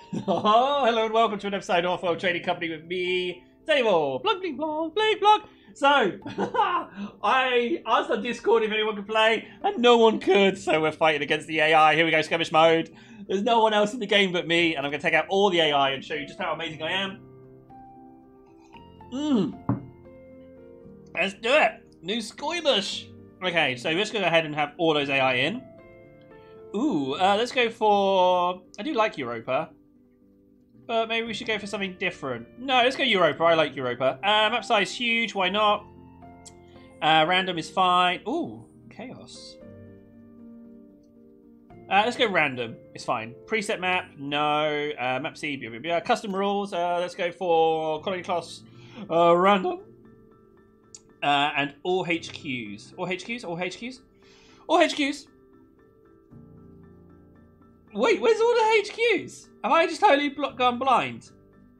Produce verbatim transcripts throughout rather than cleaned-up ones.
Oh, hello and welcome to an episode of Off-World Trading Company with me, Daniel. Blog, bling, blog, bling, blog. So, I asked on Discord if anyone could play, and no one could, so we're fighting against the A I. Here we go, skirmish mode. There's no one else in the game but me, and I'm going to take out all the A I and show you just how amazing I am. Mmm. Let's do it. New squeamish. Okay, so let's go ahead and have all those A I in. Ooh, uh, let's go for... I do like Europa. But maybe we should go for something different. No, let's go Europa. I like Europa. Uh, map size huge. Why not? Uh, random is fine. Ooh, chaos. Uh, let's go random. It's fine. Preset map. No. Uh, map C. Blah, blah, blah. Custom rules. Uh, let's go for colony class uh, random. Uh, and all H Qs. All H Qs? All H Qs? All H Qs. Wait, where's all the H Qs? Have I just totally gone blind?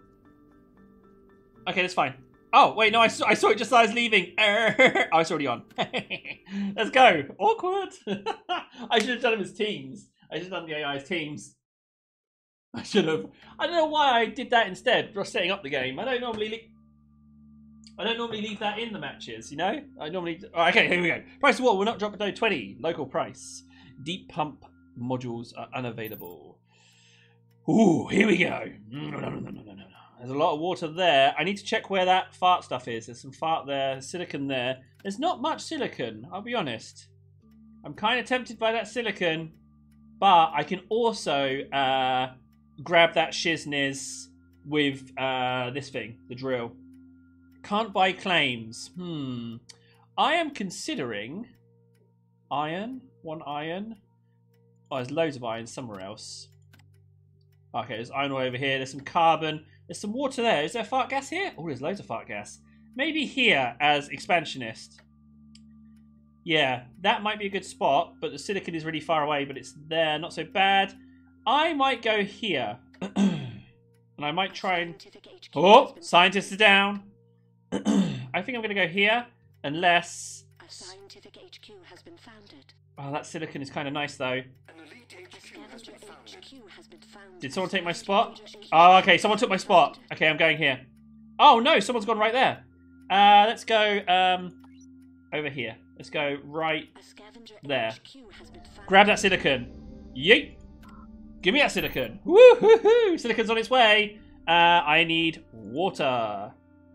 Okay, that's fine. Oh, wait, no, I saw, I saw it just as I was leaving. Oh, it's already on. Let's go. Awkward. I should have done them as teams. I should have done the A I as teams. I should have. I don't know why I did that instead. Just setting up the game. I don't normally leave... I don't normally leave that in the matches, you know? I normally... Oh, okay, here we go. Price of water will not drop below twenty. Local price. Deep pump modules are unavailable. Ooh, here we go. No, no, no, no, no, no, no. There's a lot of water there. I need to check where that fart stuff is. There's some fart there, silicon there. There's not much silicon, I'll be honest. I'm kind of tempted by that silicon, but I can also uh, grab that shizness with uh, this thing, the drill. Can't buy claims. Hmm. I am considering iron. One iron. Oh, there's loads of iron somewhere else. Okay, there's iron all over here. There's some carbon. There's some water there. Is there fart gas here? Oh, there's loads of fart gas. Maybe here as expansionist. Yeah, that might be a good spot, but the silicon is really far away, but it's there. Not so bad. I might go here. And I might try and... Oh, scientists are down. I think I'm going to go here, unless... A scientific H Q has been founded. Oh, that silicon is kind of nice, though. H Q has been founded. Did someone take my spot? Oh, okay, someone took my spot. Okay, I'm going here. Oh, no, someone's gone right there. Uh, let's go um, over here. Let's go right there. Grab that silicon. Yeet. Give me that silicon. Woo-hoo-hoo. Silicon's on its way. Uh, I need water.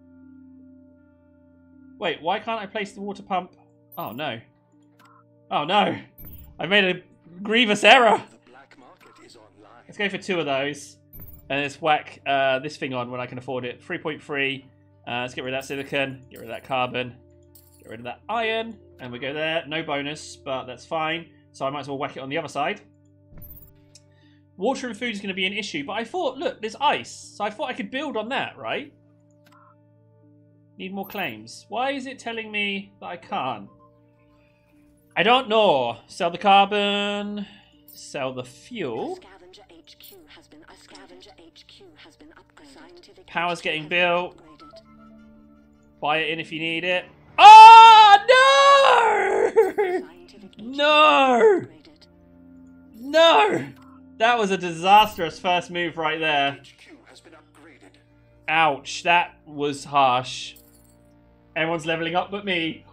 Wait, why can't I place the water pump? Oh, no. Oh, no. I made a grievous error. Let's go for two of those. And let's whack uh, this thing on when I can afford it. three point three. Uh, let's get rid of that silicon. Get rid of that carbon. Get rid of that iron. And we go there. No bonus, but that's fine. So I might as well whack it on the other side. Water and food is going to be an issue. But I thought, look, there's ice. So I thought I could build on that, right? Need more claims. Why is it telling me that I can't? I don't know. Sell the carbon. Sell the fuel. Power's getting built. Buy it in if you need it. Oh, no! No! No! That was a disastrous first move right there. Ouch, that was harsh. Everyone's leveling up but me.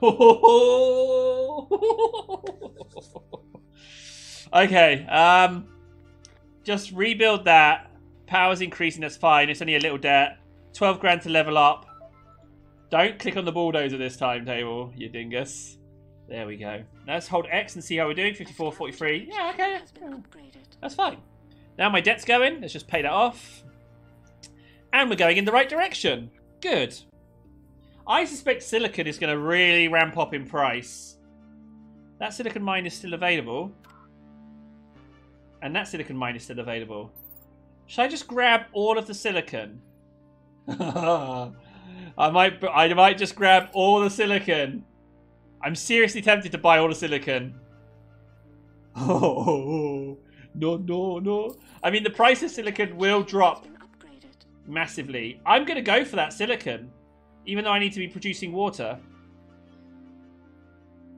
Okay, um, just rebuild that. Power's increasing, that's fine. It's only a little debt. twelve grand to level up. Don't click on the bulldozer this time, table, you dingus. There we go. Let's hold X and see how we're doing. fifty-four, forty-three. Yeah, okay. That's fine. Now my debt's going. Let's just pay that off. And we're going in the right direction. Good. I suspect silicon is going to really ramp up in price. That silicon mine is still available. And that silicon mine is still available. Should I just grab all of the silicon? I might I might just grab all the silicon. I'm seriously tempted to buy all the silicon. Oh, no, no, no. I mean, the price of silicon will drop massively. I'm going to go for that silicon, even though I need to be producing water.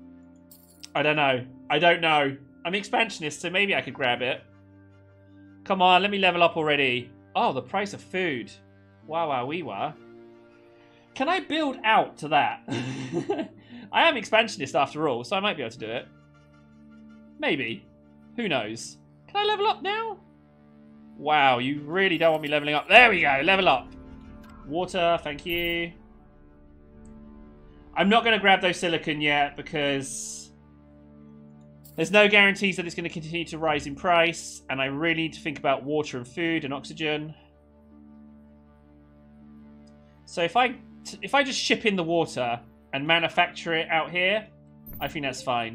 I don't know. I don't know. I'm expansionist, so maybe I could grab it. Come on, let me level up already. Oh, the price of food. Wow, wow, wee wah. Can I build out to that? I am expansionist after all, so I might be able to do it. Maybe. Who knows? Can I level up now? Wow, you really don't want me leveling up. There we go, level up. Water, thank you. I'm not going to grab those silicon yet because there's no guarantees that it's going to continue to rise in price, and I really need to think about water and food and oxygen. So if I if I just ship in the water and manufacture it out here, I think that's fine.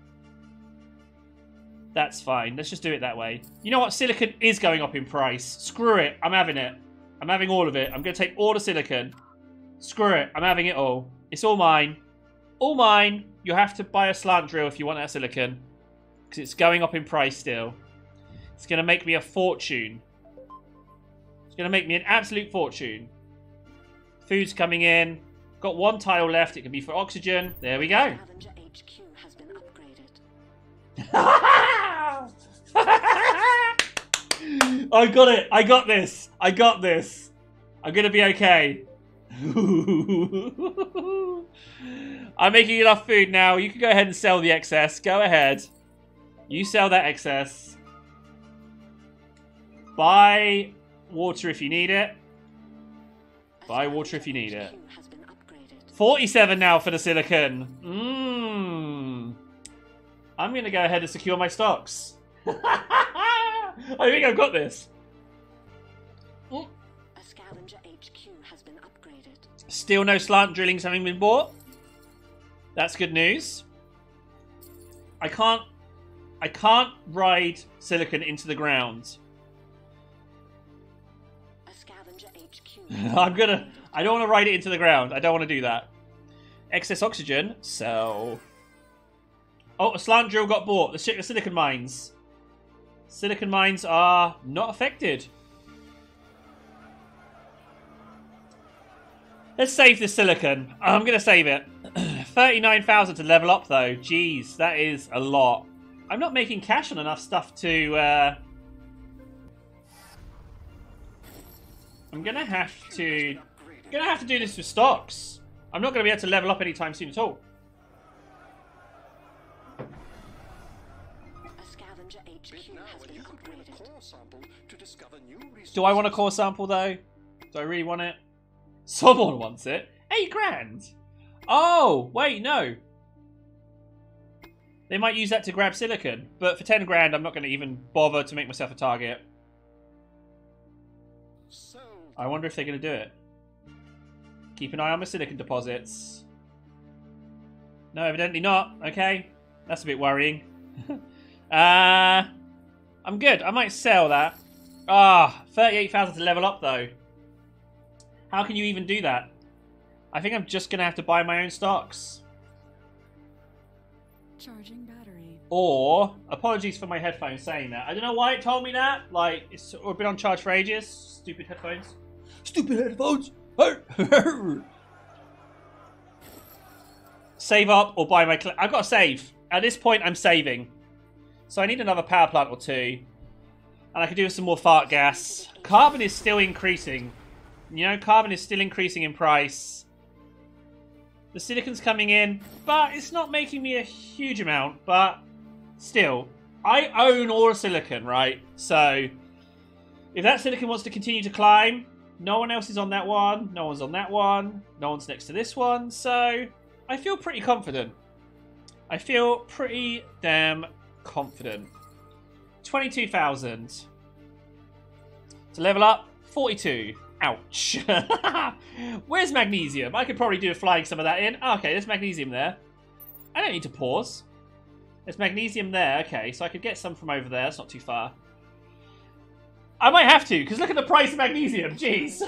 That's fine. Let's just do it that way. You know what? Silicon is going up in price. Screw it. I'm having it. I'm having all of it. I'm going to take all the silicon. Screw it. I'm having it all. It's all mine. All mine. You have to buy a slant drill if you want that silicon. Because it's going up in price still. It's going to make me a fortune. It's going to make me an absolute fortune. Food's coming in. Got one tile left. It can be for oxygen. There we go. Scavenger H Q has been upgraded. I got it. I got this. I got this. I'm going to be okay. I'm making enough food now. You can go ahead and sell the excess. Go ahead. You sell that excess. Buy water if you need it. Buy water if you need it. forty-seven now for the silicon. Mmm. I'm going to go ahead and secure my stocks. I think I've got this. A scavenger H Q has been upgraded. Still no slant drillings having been bought. That's good news. I can't I can't ride silicon into the ground. A scavenger H Q. I'm gonna I don't want to ride it into the ground. I don't want to do that. Excess oxygen, so oh, a slant drill got bought. The, the silicon mines. Silicon mines are not affected. Let's save the silicon. I'm going to save it. thirty-nine thousand to level up, though. Jeez, that is a lot. I'm not making cash on enough stuff to... Uh... I'm going to have to... I'm going to have to do this with stocks. I'm not going to be able to level up anytime soon at all. H Q has been upgraded. Do I want a core sample though? Do I really want it? Someone wants it. Eight grand. Oh, wait, no. They might use that to grab silicon, but for ten grand, I'm not going to even bother to make myself a target. I wonder if they're going to do it. Keep an eye on my silicon deposits. No, evidently not. Okay, that's a bit worrying. uh, I'm good. I might sell that. Ah, thirty-eight thousand to level up though. How can you even do that? I think I'm just going to have to buy my own stocks. Charging battery. Or, apologies for my headphones saying that. I don't know why it told me that. Like, it's been on charge for ages. Stupid headphones. Stupid headphones. Save up or buy my... I've got to save. At this point, I'm saving. So I need another power plant or two. And I could do with some more fart gas. Carbon is still increasing. You know, carbon is still increasing in price. The silicon's coming in, but it's not making me a huge amount. But still, I own all the silicon, right? So if that silicon wants to continue to climb, no one else is on that one. No one's on that one. No one's next to this one. So I feel pretty confident. I feel pretty damn confident. twenty-two thousand. To level up, forty-two. Ouch. Where's magnesium? I could probably do with flying some of that in. Oh, okay, there's magnesium there. I don't need to pause. There's magnesium there. Okay, so I could get some from over there. It's not too far. I might have to, because look at the price of magnesium. Jeez.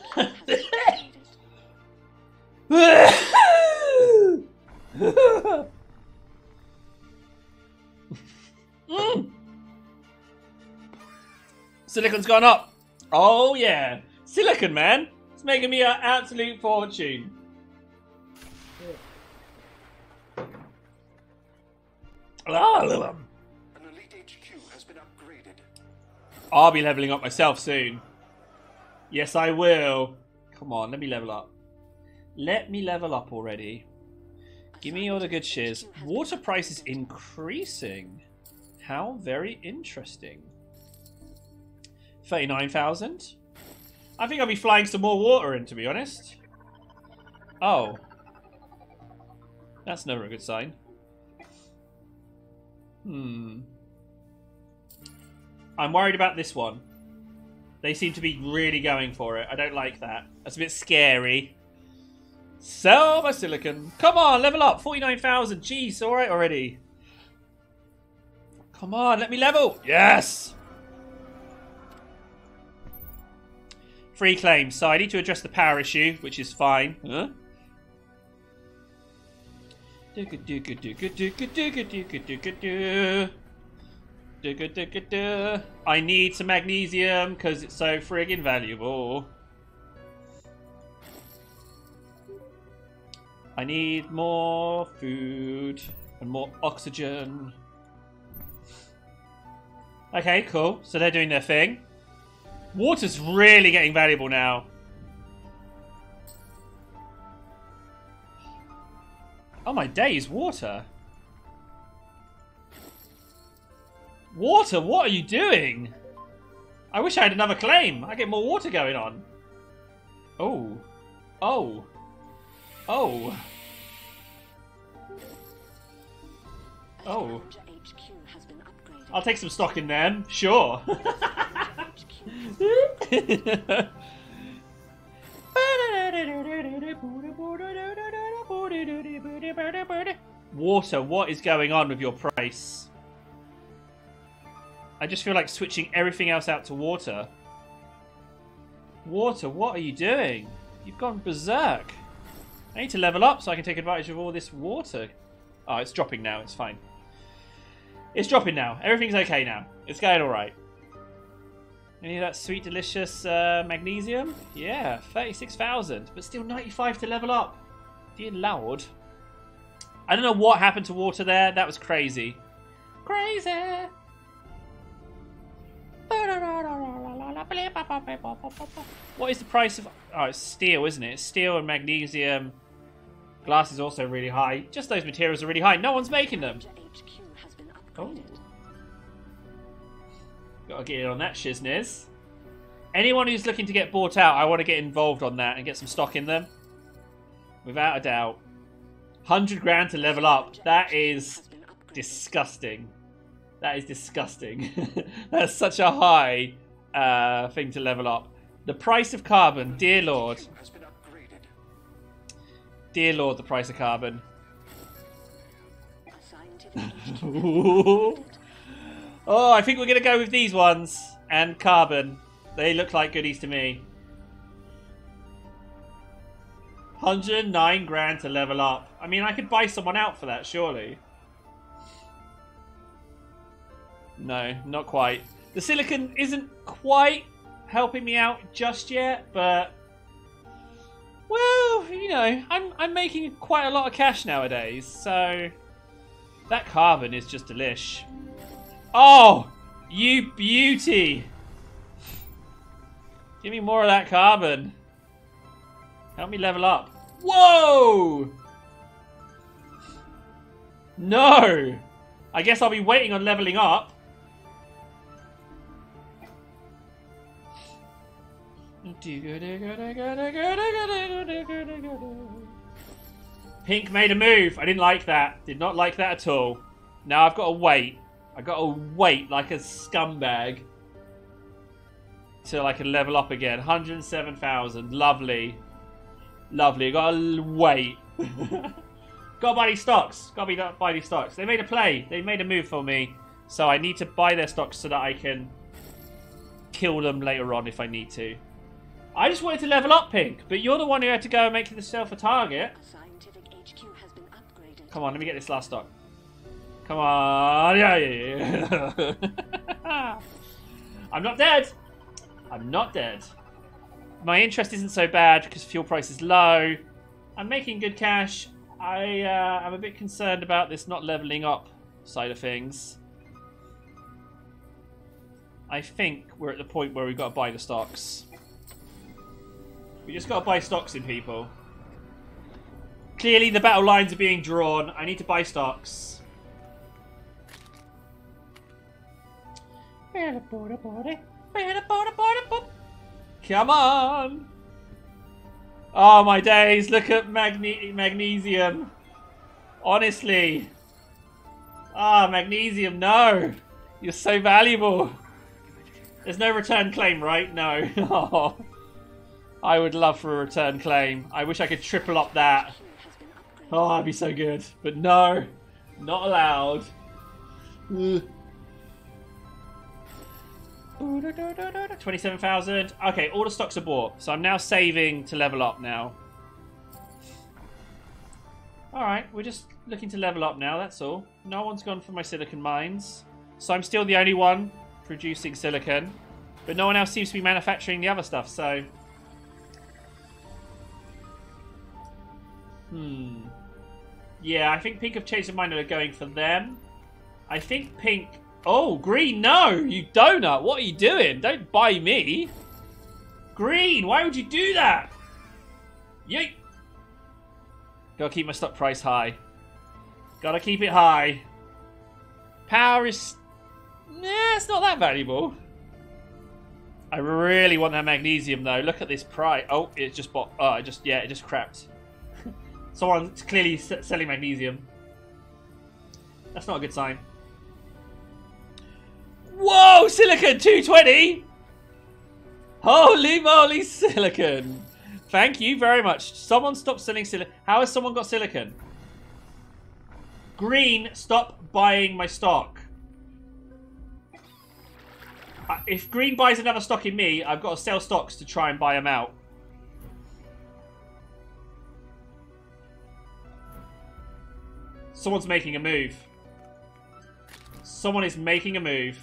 mm. Silicon's gone up. Oh, yeah. Silicon, man. It's making me an absolute fortune. An elite H Q has been upgraded. I'll be leveling up myself soon. Yes, I will. Come on, let me level up. Let me level up already. Give me all the good shiz. Water price is increasing. How very interesting. thirty-nine thousand. I think I'll be flying some more water in, to be honest. Oh. That's never a good sign. Hmm. I'm worried about this one. They seem to be really going for it. I don't like that. That's a bit scary. Sell my silicon. Come on, level up. forty-nine thousand. Jeez, alright already. Come on, let me level. Yes! Free claims. So I need to address the power issue, which is fine. Huh? I need some magnesium because it's so friggin' valuable. I need more food and more oxygen. Okay, cool. So they're doing their thing. Water's really getting valuable now. Oh my days, water. Water, what are you doing? I wish I had another claim. I get more water going on. Oh. Oh. Oh. Oh. I'll take some stock in them. Sure. Water, what is going on with your price? I just feel like switching everything else out to water. Water, what are you doing? You've gone berserk. I need to level up so I can take advantage of all this water. Oh, it's dropping now. It's fine. It's dropping now. Everything's okay now. It's going alright. Any of that sweet, delicious uh, magnesium? Yeah, thirty-six thousand. But still ninety-five to level up. Dear Lord. I don't know what happened to water there. That was crazy. Crazy. What is the price of... Oh, it's steel, isn't it? It's steel and magnesium. Glass is also really high. Just those materials are really high. No one's making them. Oh. Gotta get in on that shizness. Anyone who's looking to get bought out, I want to get involved on that and get some stock in them. Without a doubt. one hundred grand to level up. That is disgusting. That is disgusting. That's such a high uh, thing to level up. The price of carbon, dear Lord. Dear Lord, the price of carbon. Oh, I think we're going to go with these ones. And carbon. They look like goodies to me. one hundred nine grand to level up. I mean, I could buy someone out for that, surely. No, not quite. The silicon isn't quite helping me out just yet, but... Well, you know, I'm, I'm making quite a lot of cash nowadays, so... That carbon is just delish. Oh! You beauty! Give me more of that carbon. Help me level up. Whoa! No! I guess I'll be waiting on leveling up. Pink made a move. I didn't like that. Did not like that at all. Now I've got to wait. I've got to wait like a scumbag till I can level up again. one hundred seven thousand. Lovely. Lovely. I've got to wait. Got to buy these stocks. Got to buy these stocks. They made a play. They made a move for me. So I need to buy their stocks so that I can kill them later on if I need to. I just wanted to level up, Pink, but you're the one who had to go and make yourself a target. Come on, let me get this last stock. Come on. Yeah, yeah, yeah. I'm not dead. I'm not dead. My interest isn't so bad because fuel price is low. I'm making good cash. I, uh, I'm a bit concerned about this not leveling up side of things. I think we're at the point where we've got to buy the stocks. We just got to buy stocks in, people. Clearly the battle lines are being drawn. I need to buy stocks. Come on! Oh my days, look at magne magnesium. Honestly. Ah, oh, magnesium, no! You're so valuable. There's no return claim, right? No. Oh, I would love for a return claim. I wish I could triple up that. Oh, that'd be so good. But no, not allowed. twenty-seven thousand. Okay, all the stocks are bought. So I'm now saving to level up now. Alright, we're just looking to level up now, that's all. No one's gone for my silicon mines. So I'm still the only one producing silicon. But no one else seems to be manufacturing the other stuff, so... Hmm. Yeah, I think Pink have changed their mind and are going for them. I think Pink... Oh, Green, no! You donut! What are you doing? Don't buy me! Green, why would you do that? Yeet! Gotta keep my stock price high. Gotta keep it high. Power is... Nah, it's not that valuable. I really want that magnesium, though. Look at this price. Oh, it just bought... Oh, it just... Yeah, it just crapped. Someone's clearly selling magnesium. That's not a good sign. Whoa! Silicon two twenty! Holy moly, silicon! Thank you very much. Someone stop selling silicon. How has someone got silicon? Green, stop buying my stock. Uh, if Green buys another stock in me, I've got to sell stocks to try and buy them out. Someone's making a move. Someone is making a move.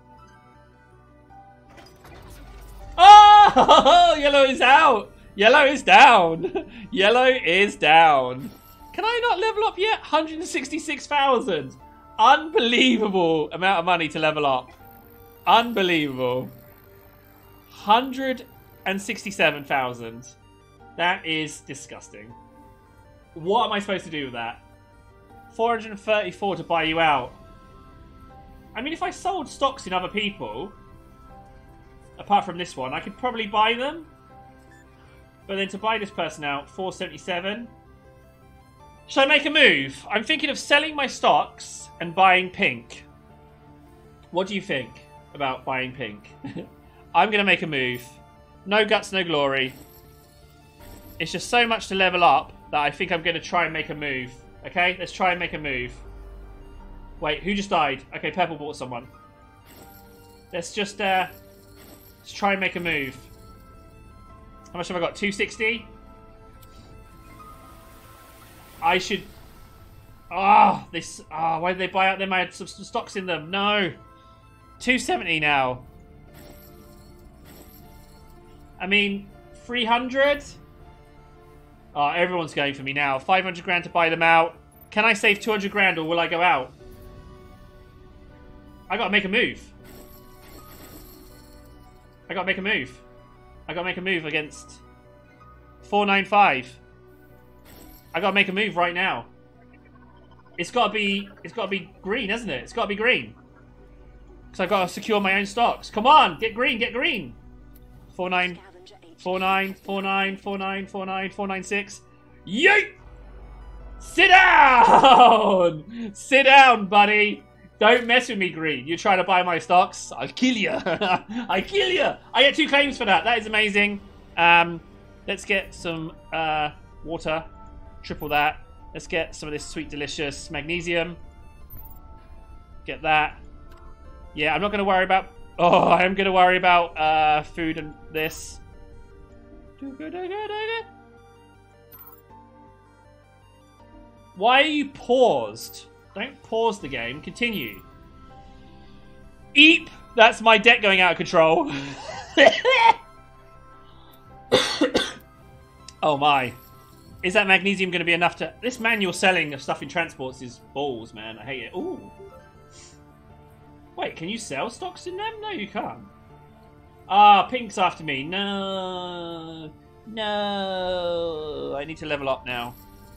Oh! Yellow is out! Yellow is down! Yellow is down. Can I not level up yet? one hundred sixty-six thousand. Unbelievable amount of money to level up. Unbelievable. one hundred sixty-seven thousand. That is disgusting. What am I supposed to do with that? four hundred thirty-four to buy you out. I mean, if I sold stocks in other people, apart from this one, I could probably buy them. But then to buy this person out, four seventy-seven. Should I make a move? I'm thinking of selling my stocks and buying Pink. What do you think about buying Pink? I'm going to make a move. No guts, no glory. It's just so much to level up that I think I'm going to try and make a move. Okay, let's try and make a move. Wait, who just died? Okay, Purple bought someone. Let's just, uh... let's try and make a move. How much have I got? two sixty? I should... Ah, oh, this... Ah, oh, why did they buy out them? I had some stocks in them. No. two seventy now. I mean, three hundred? Oh, everyone's going for me now. five hundred grand to buy them out. Can I save two hundred grand or will I go out? I gotta make a move. I gotta make a move. I gotta make a move against four ninety-five. I gotta make a move right now. It's gotta be it's gotta be green, isn't it? It's gotta be green. Because I've gotta secure my own stocks. Come on, get green, get green. Four nine four nine, four nine, four nine, four nine, four nine six. Yeet! Sit down! Sit down, buddy. Don't mess with me, Green. You're trying to buy my stocks. I'll kill you. I kill you. I get two claims for that. That is amazing. Um, let's get some uh, water. Triple that. Let's get some of this sweet, delicious magnesium. Get that. Yeah, I'm not going to worry about... Oh, I am going to worry about uh, food and this. Why are you paused? Don't pause the game. Continue. Eep! That's my deck going out of control. Oh my. Is that magnesium going to be enough to... This manual selling of stuff in transports is balls, man. I hate it. Ooh. Wait, can you sell stocks in them? No, you can't. Ah, Pink's after me. No. No. I need to level up now.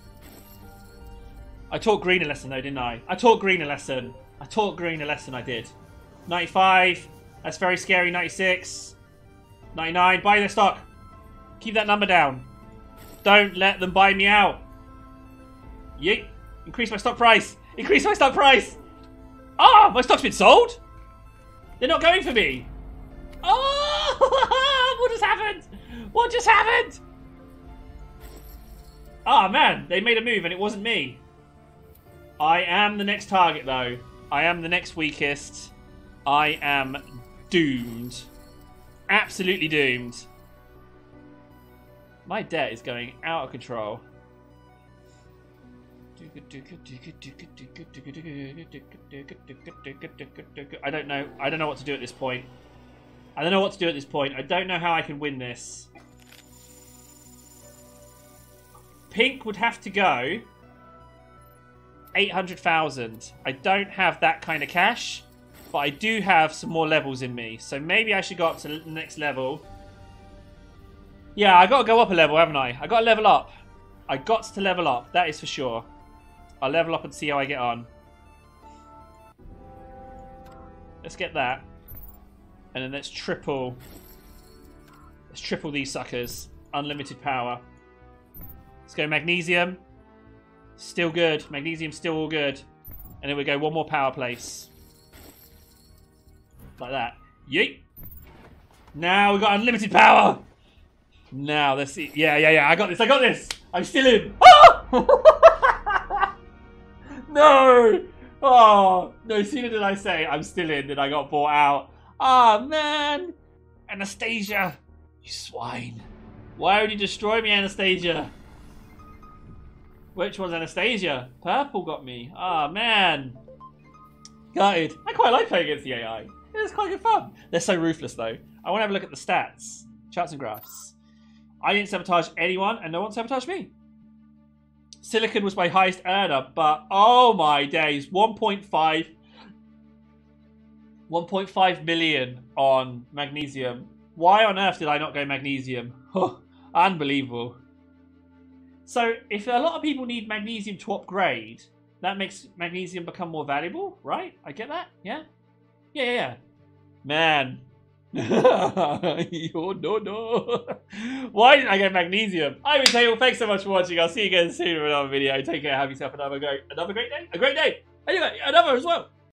I taught Green a lesson though, didn't I? I taught Green a lesson. I taught Green a lesson, I did. ninety-five. That's very scary. ninety-six. ninety-nine. Buy their stock. Keep that number down. Don't let them buy me out. Yeet. Increase my stock price. Increase my stock price. Ah, oh, my stock's been sold. They're not going for me. Oh, what just happened? What just happened? Ah, oh, man. They made a move and it wasn't me. I am the next target, though. I am the next weakest. I am doomed. Absolutely doomed. My debt is going out of control. I don't know. I don't know what to do at this point. I don't know what to do at this point. I don't know how I can win this. Pink would have to go eight hundred thousand. I don't have that kind of cash, but I do have some more levels in me. So maybe I should go up to the next level. Yeah, I got to go up a level, haven't I? I got to level up. I got to level up. That is for sure. I'll level up and see how I get on. Let's get that. And then let's triple. Let's triple these suckers. Unlimited power. Let's go magnesium. Still good. Magnesium still all good. And then we go one more power place. Like that. Yeet. Now we've got unlimited power. Now let's see. Yeah, yeah, yeah. I got this. I got this. I'm still in. Ah! No. Oh, no sooner did I say I'm still in than I got bought out. Ah, oh, man. Anastasia. You swine. Why would you destroy me, Anastasia? Which one's Anastasia? Purple got me. Ah, oh, man. Gutted. I quite like playing against the A I. It's quite good fun. They're so ruthless, though. I want to have a look at the stats. Charts and graphs. I didn't sabotage anyone, and no one sabotaged me. Silicon was my highest earner, but oh my days. one point five. one point five million on magnesium. Why on earth did I not go magnesium? Unbelievable. So, if a lot of people need magnesium to upgrade, that makes magnesium become more valuable, right? I get that? Yeah? Yeah, yeah, yeah. Man. Oh, no, no. Why didn't I get magnesium? I'm Table. Thanks so much for watching. I'll see you again soon with another video. Take care. Have yourself another great, another great day. A great day. Anyway, another as well.